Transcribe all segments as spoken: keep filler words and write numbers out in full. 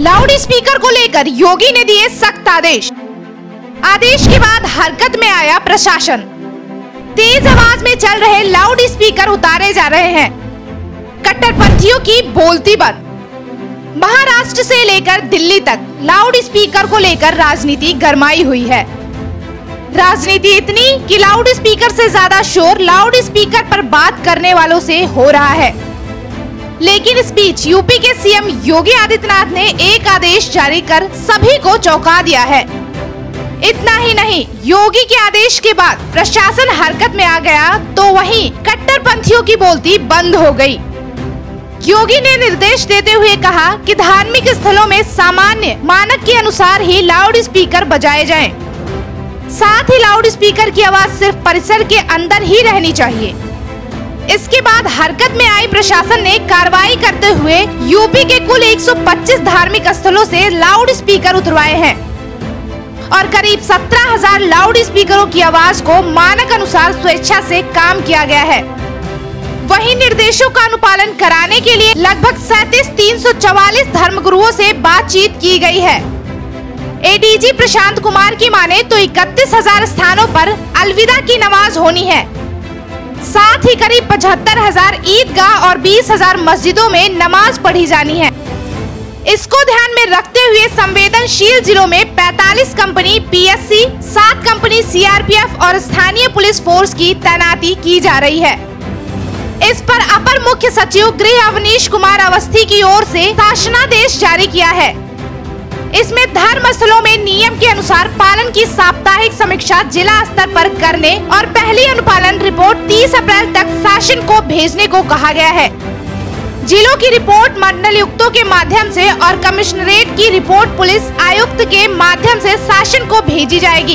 Loud speaker को लेकर योगी ने दिए सख्त आदेश। आदेश के बाद हरकत में आया प्रशासन। तेज आवाज में चल रहे लाउड स्पीकर उतारे जा रहे हैं। कट्टरपंथियों की बोलती बंद। महाराष्ट्र से लेकर दिल्ली तक लाउड स्पीकर को लेकर राजनीति गरमाई हुई है। राजनीति इतनी कि लाउड स्पीकर से ज्यादा शोर लाउड स्पीकर पर बात करने वालों से हो रहा है। लेकिन इस बीच यूपी के सीएम योगी आदित्यनाथ ने एक आदेश जारी कर सभी को चौंका दिया है। इतना ही नहीं, योगी के आदेश के बाद प्रशासन हरकत में आ गया तो वहीं कट्टरपंथियों की बोलती बंद हो गई। योगी ने निर्देश देते हुए कहा कि धार्मिक स्थलों में सामान्य मानक के अनुसार ही लाउड स्पीकर बजाए जाएं। साथ ही लाउड स्पीकर की आवाज सिर्फ परिसर के अंदर ही रहनी चाहिए। इसके बाद हरकत में आई प्रशासन ने कार्रवाई करते हुए यूपी के कुल एक सौ पच्चीस धार्मिक स्थलों से लाउड स्पीकर उतरवाए हैं और करीब सत्रह हजार लाउड स्पीकरों की आवाज को मानक अनुसार स्वेच्छा से काम किया गया है। वहीं निर्देशों का अनुपालन कराने के लिए लगभग सैंतीस तीन सौ चवालीस धर्मगुरुओं से बातचीत की गई है। एडीजी प्रशांत कुमार की माने तो इकतीस हजार स्थानों पर अलविदा की नमाज होनी है। साथ ही करीब पचहत्तर हजार ईदगाह और बीस हजार मस्जिदों में नमाज पढ़ी जानी है। इसको ध्यान में रखते हुए संवेदनशील जिलों में पैंतालीस कंपनी पीएससी, सात कंपनी सीआरपीएफ और स्थानीय पुलिस फोर्स की तैनाती की जा रही है। इस पर अपर मुख्य सचिव गृह अवनीश कुमार अवस्थी की ओर से शासनादेश जारी किया है। इसमें धर्म स्थलों में नियम के अनुसार पालन की साप्ताहिक समीक्षा जिला स्तर पर करने और पहली अनुपालन रिपोर्ट तीस अप्रैल तक शासन को भेजने को कहा गया है। जिलों की रिपोर्ट मंडलायुक्तों के माध्यम से और कमिश्नरेट की रिपोर्ट पुलिस आयुक्त के माध्यम से शासन को भेजी जाएगी।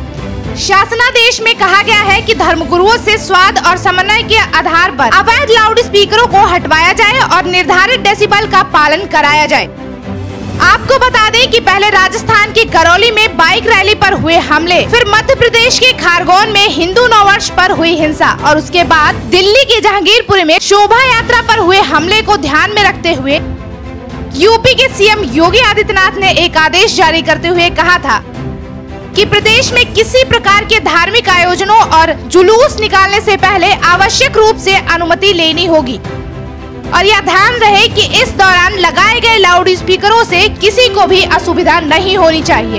शासनादेश में कहा गया है कि धर्मगुरुओं से स्वाद और समन्वय के आधार पर अवैध लाउड स्पीकरों को हटवाया जाए और निर्धारित डेसिबल का पालन कराया जाए। आपको बता दें कि पहले राजस्थान के करौली में बाइक रैली पर हुए हमले, फिर मध्य प्रदेश के खारगोन में हिंदू नववर्ष पर हुई हिंसा और उसके बाद दिल्ली के जहांगीरपुर में शोभा यात्रा पर हुए हमले को ध्यान में रखते हुए यूपी के सीएम योगी आदित्यनाथ ने एक आदेश जारी करते हुए कहा था कि प्रदेश में किसी प्रकार के धार्मिक आयोजनों और जुलूस निकालने से पहले आवश्यक रूप से अनुमति लेनी होगी और यह ध्यान रहे कि इस दौरान लगाए गए लाउड स्पीकरों से किसी को भी असुविधा नहीं होनी चाहिए।